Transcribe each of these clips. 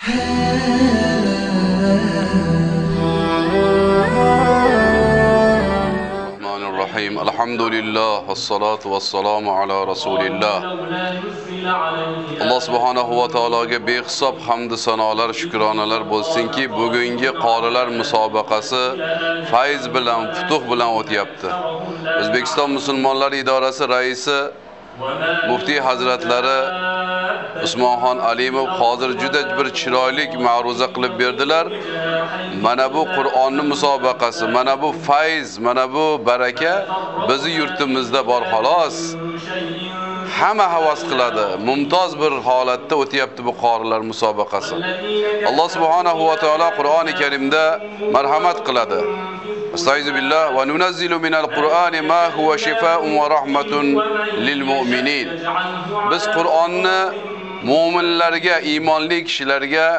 Bismillahirrahmanirrahim. Elhamdülillah ve salatu ve selamu ala Resulillah. Allah subhanahu va taologa behisob hamd sanolar, shukronalar bo'lsinki, bugungi qorilar musobaqasi fayz bilan, futuh bilan o'tyapti. O'zbekiston musulmonlari idorasi raisi Muftiy hazratlari Usmonxon Alimov hozir juda bir chiroyli ma'ruza qilib berdilar. Mana bu Qur'onni musobaqasi, mana bu fayz, mana bu baraka bizi yurtimizda bor xolos. Hamma havas qiladi. Mumtoz bir holatda o'tyapti bu qorilar musobaqasi. Alloh subhanahu va taolo Qur'oni Karimda marhamat qiladi. Estaizu billah ve nunazzilu minal Qur'ani ma huwa shifaa'un ve rahmatun lil mu'minin. Biz Qur'onni mu'minlarga, iymonli kishilarga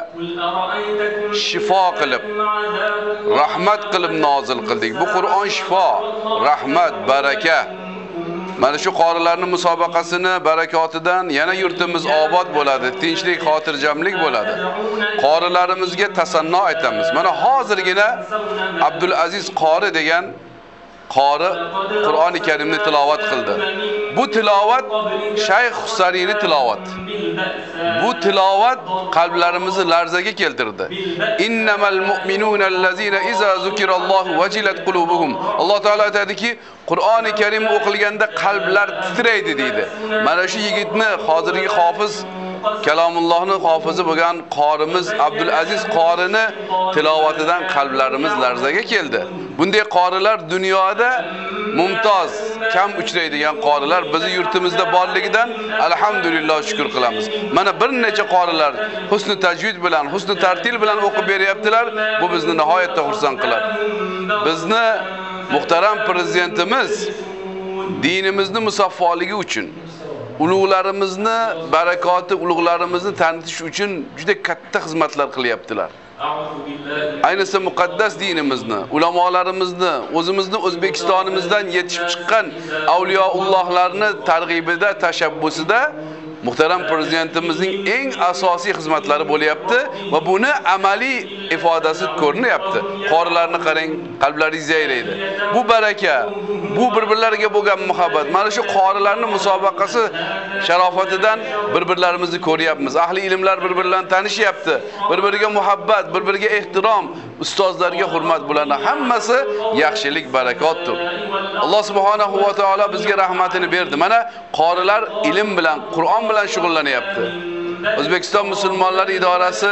shifo qilib, rahmat qilib nozil qildik. Bu Qur'on shifo, rahmat, baraka. Mana shu qorilarning musobaqasini barakotidan yana yurtimiz obod bo'ladi, tinchlik, xotirjamlik bo'ladi. Qorilarimizga tasanno aytamiz. Mana hozirgina Abdul Aziz qori degan qori Qur'oni Karimni tilovat qildi. Bu tilovat Shayx Husariyni tilovat. Bu tilovat qalblarimizni larzaga keltirdi. Innamal mu'minuna allazina iza zukirallohu wajilat qulubuhum. Alloh taolo aytadiki, Qur'oni Karim o'qilganda qalblar titraydi deydi. Mana shu yigitni hozirgi hofiz Kalomullohning hofizi bo'lgan qorimiz Abdul Aziz qorini tilovatidan qalblarimiz larzaga keldi. Bunday qorilar dunyoda mumtoz, kam uchraydigan qorilar bizi yurtimizda borligidan alhamdulillah shukr qilamiz. Mana bir necha qorilar husn tajvid bilan, husn tartil bilan o'qib beryaptilar. Bu bizni nihoyatda xursand qiladi. Bizni muhtaram prezidentimiz dinimizni musaffoligi uchun, ulug'larimizni barakoti, ulug'larimizni tanitish uchun juda katta xizmatlar qilyaptilar. Ayniqsa muqaddas dinimizni, ulamolarimizni, o'zimizni O'zbekistonimizdan yetishib chiqqan avliyoullohlarni targ'ibida, tashabbusida muhtaram prezidentimizning eng asosiy xizmatlari bo'lyapti va buni amaliy ifodasi ko'rinyapti. Qorilarni qarang, qalblaringiz yayraydi. Bu baraka, bu bir-birlariga bo'lgan muhabbat. Mana shu qorilarning musobaqasi sharofatidan bir-birlarimizni ko'ryapmiz. Ahli ilmlar bir-birlarini tanishyapti. Bir-biriga muhabbat, bir-biriga ehtirom, ustozlarga hurmat bularni hammasi yaxshilik, barakotdir. Alloh subhanahu va taolo bizga rahmatini berdi. Mana qorilar ilm bilan, Qur'on bilan shug'ullanyapti. O'zbekiston musulmonlari idorasi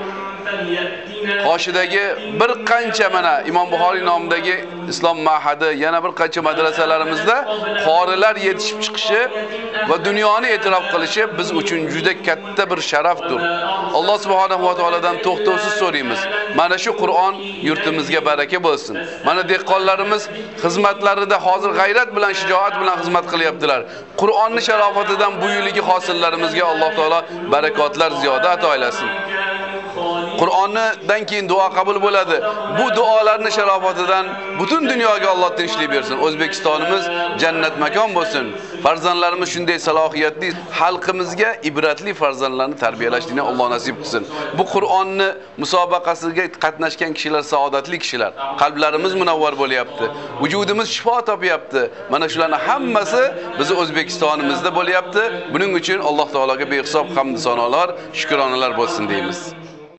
qoshidagi bir qancha mana Imom Buxoriy nomidagi islom ma'hadi, yana bir qancha madrasalarimizda qorilar yetishib chiqishi va dunyoni e'tirof qilishi biz uchun juda katta bir sharafdir. Alloh subhanahu va taolodan to'xtovsiz so'raymiz. Mana shu Qur'on yurtimizga baraka bo'lsin. Mana dehqonlarimiz xizmatlarida hozir g'ayrat bilan, shijoat bilan xizmat qilyaptilar. Qur'onning sharofatidan bu yilgi hosillarimizga Alloh taolo barakotlar ziyoda ato aylasin. Qur'ondan keyin duo qabul bo'ladi. Bu duolarning sharofatidan butun dunyoga Alloh tinchlik bersin. O'zbekistonimiz jannat makon bo'lsin. Farzandlarimiz shunday salohiyatli, xalqimizga ibratli farzandlarni tarbiyalashni Alloh nasib qilsin. Bu Qur'onni musobaqasiga qatnashgan kishilar saodatli kishilar. Qalblarimiz munavvar bo'lyapti. Vujudimiz shifo topyapti. Mana shularning hammasi bizi O'zbekistonimizda bo'lyapti. Buning uchun Alloh taologa behisob hamd sanolar, shukronalar bo'lsin deymiz.